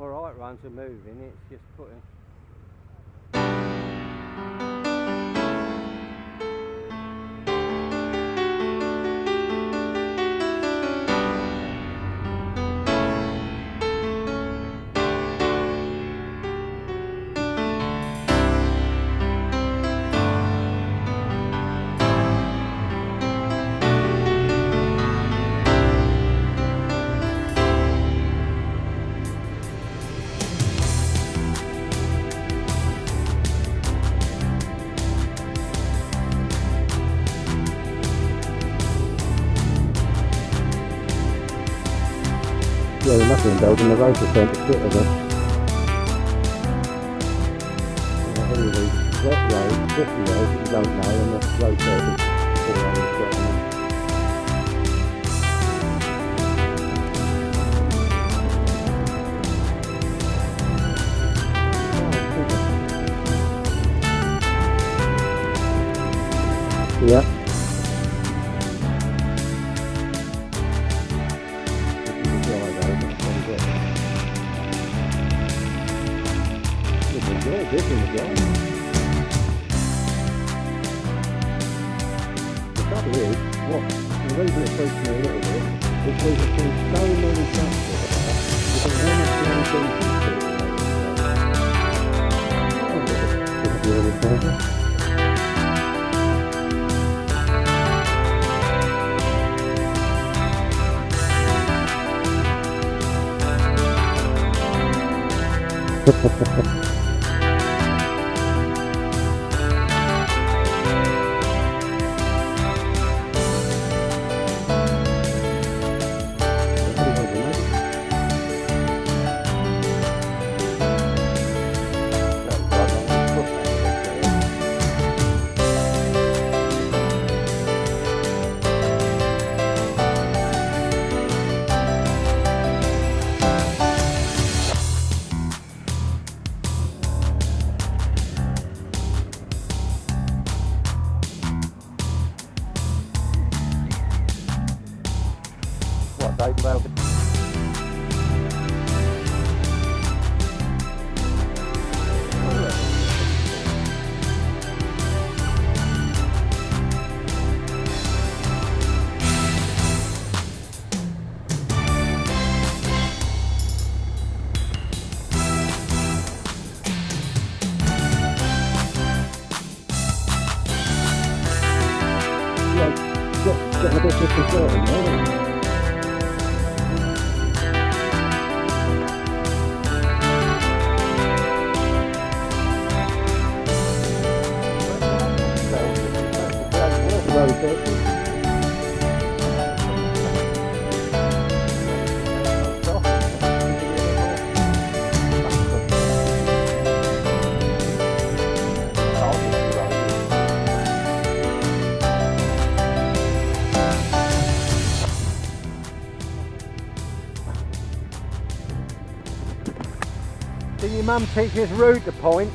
alright runs are moving, it's just putting. Yeah, there must have been building the rotor turned to shit again. Any of these wet roads, tricky roads that you don't know, and the road surface all around the shop. Yeah. This in the ground. The trouble is, the reason it freaks me a little bit is we've seen so many tractors about, you can almost see anything well. Getting a bit disconcerting, isn't it? Did your mum teach you route to point?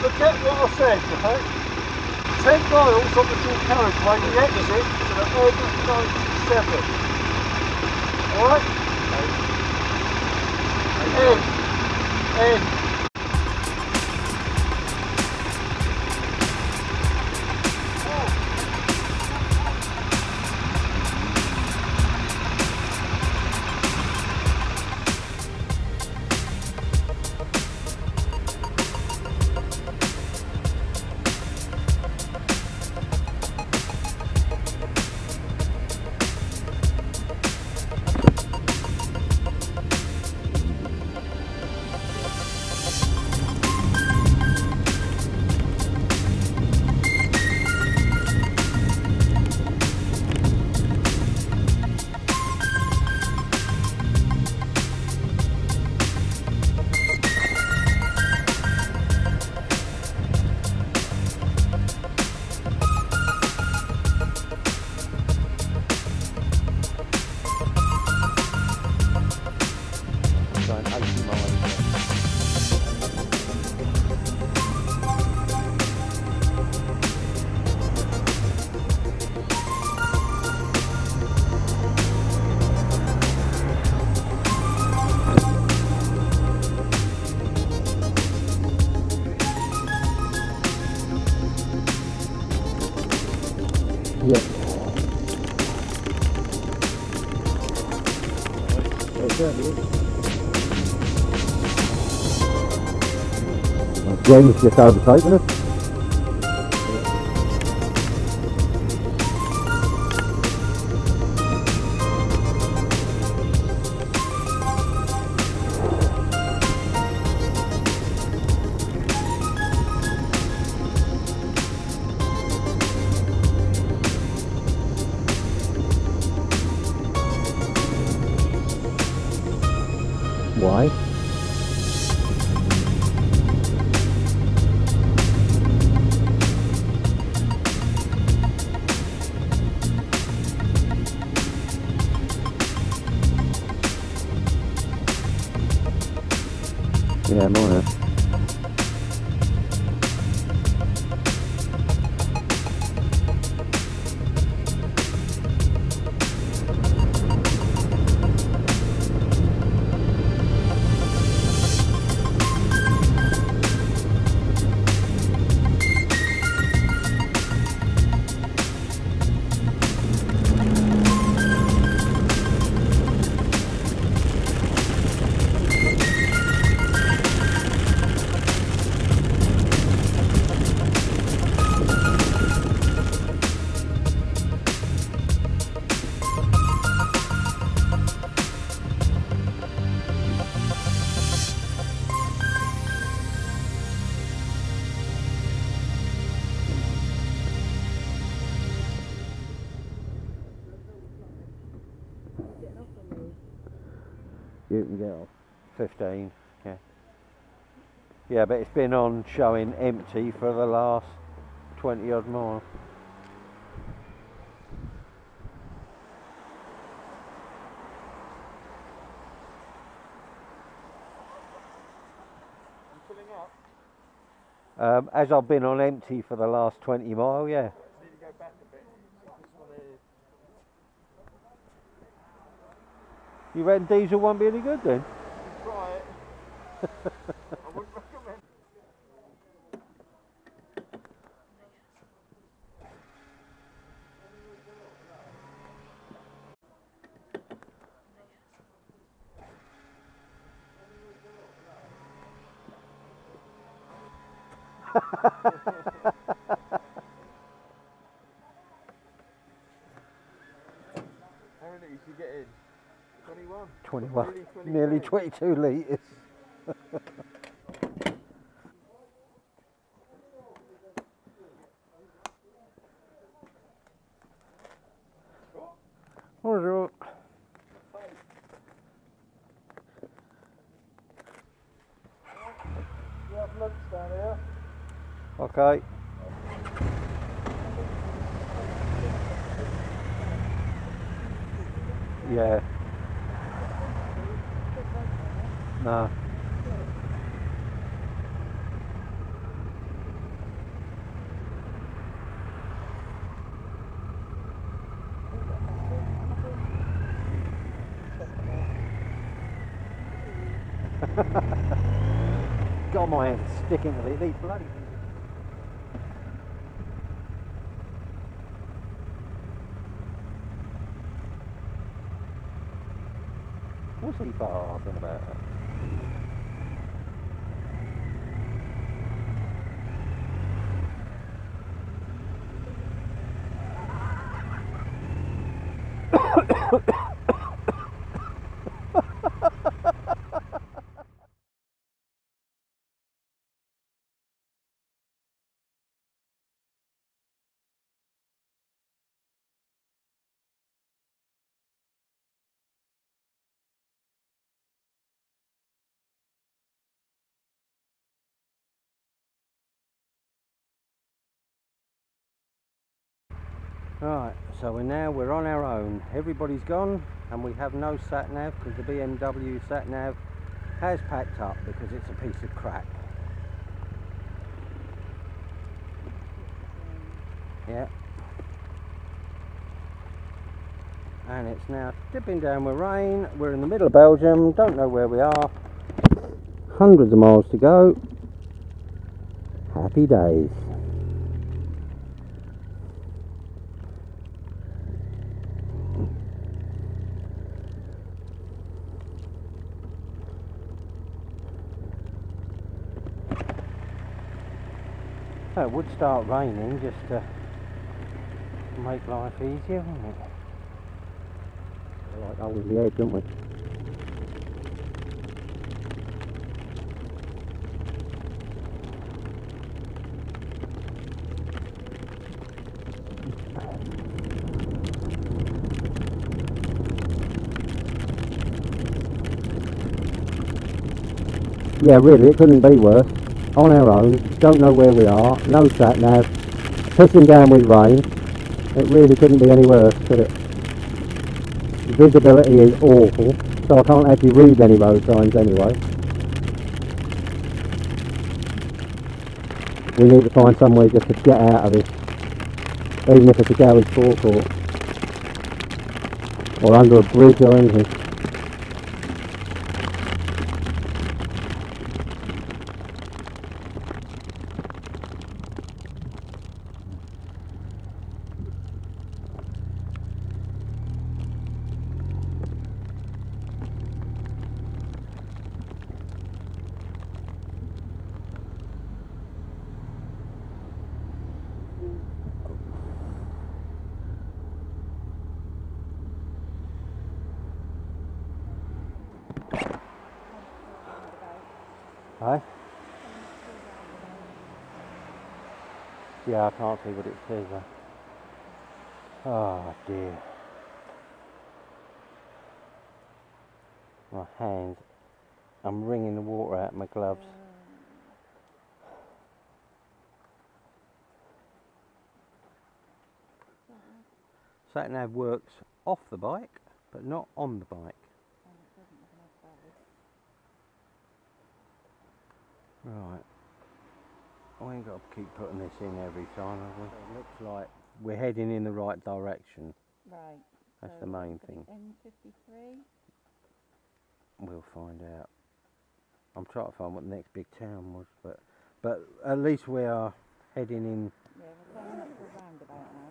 Forget what I said, right? 10 miles on the dual carriageway, the exit to the N97. Alright? N. Yeah. James just overtaken us. Why? Yeah, more. You can get off. 15, yeah. Yeah, but it's been on showing empty for the last 20 odd miles. You filling up? As I've been on empty for the last 20 miles, yeah. Need to go back a bit. This one is. You reckon diesel won't be any good then? Try it. I wouldn't recommend. How many litres you get in? 21? 21. Nearly nearly 22. 22 litres. What is it? You have lunch down here? Okay. Yeah. No. God, my hand's sticking to these bloody. What's he barking about? Right, so we're on our own. Everybody's gone and we have no sat nav because the BMW sat nav has packed up because it's a piece of crap. Yeah. And it's now dipping down with rain. We're in the middle of Belgium, don't know where we are. Hundreds of miles to go. Happy days. So it would start raining just to make life easier, wouldn't it? Like holding the edge, don't we? Yeah, really, it couldn't be worse. On our own, don't know where we are, no sat nav, pissing down with rain. It really couldn't be any worse, could it? The visibility is awful, so I can't actually read any road signs anyway. We need to find somewhere just to get out of this, even if it's a garage forecourt or under a bridge or anything. Hey? Yeah, I can't see what it says there. Oh dear. My hands. I'm wringing the water out of my gloves. Sat nav works off the bike, but not on the bike. Right. We ain't got to keep putting this in every time, have we? It looks like we're heading in the right direction. Right. That's So the main thing. N53? We'll find out. I'm trying to find what the next big town was, but at least we are heading in. Yeah, we're coming up to a roundabout now.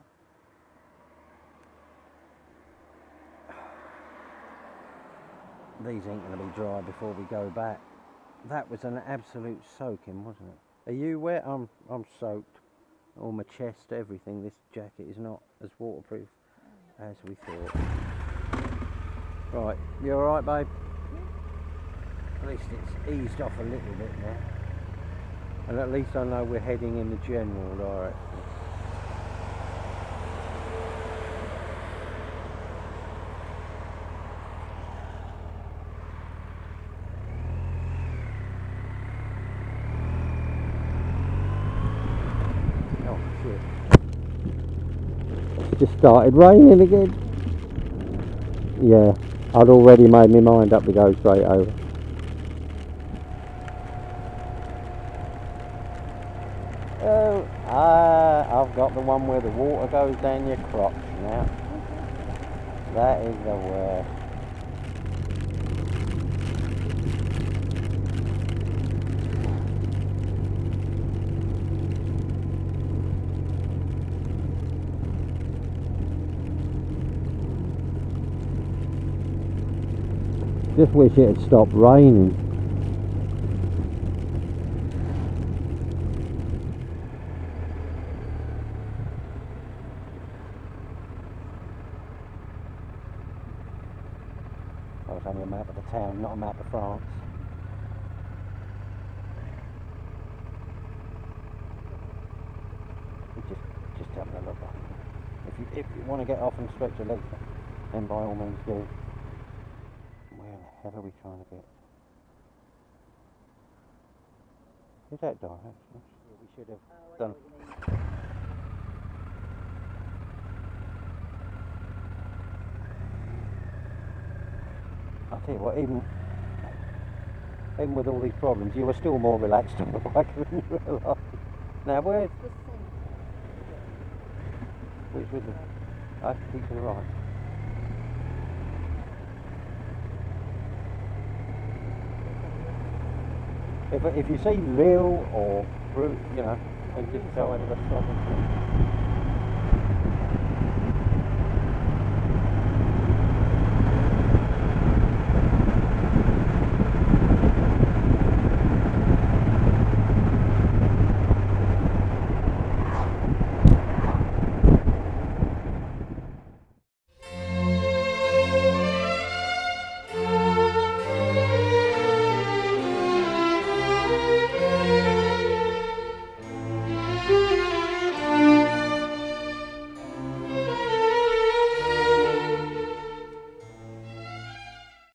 These ain't going to be dry before we go back. That was an absolute soaking, wasn't it? Are you wet? I'm soaked. All my chest, everything. This jacket is not as waterproof as we thought. Right, you alright, babe? At least it's eased off a little bit now. And at least I know we're heading in the general direction. It's just started raining again. Yeah, I'd already made my mind up to go straight over. Oh, I've got the one where the water goes down your crotch now. That is the worst. Just wish it had stopped raining. Oh, it's only a map of the town, not a map of France. Just having a look. If you want to get off and stretch your legs, then by all means do. Where the hell are we trying to get? Is that direction? Yeah, we should have done. I'll tell you what, even with all these problems, you were still more relaxed on the bike than you were last. Now where's which was the? I think to the right. If you see Lille or Bruges, you know, then just tell me the stop.